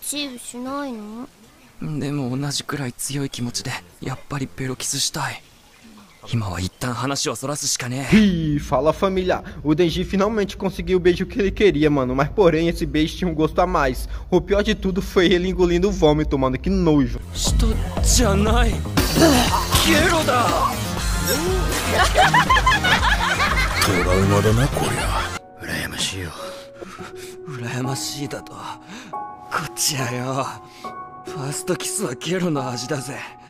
チーブしないの？ でも同じくらい強い気持ちでやっぱりベロキスしたい。今は一旦話をそらすしかねえ。 Ih, fala família, o Denji finalmente conseguiu o beijo que ele queria, mano. Mas porém esse beijo tinha um gosto a mais. O pior de tudo foi ele engolindo o vômito, mano. Que nojo. 人じゃない、ゲロだ。 トラウマだなこりゃ。羨ましいよ。 羨ましいだとこっちやよ。ファーストキスはゲロの味だぜ。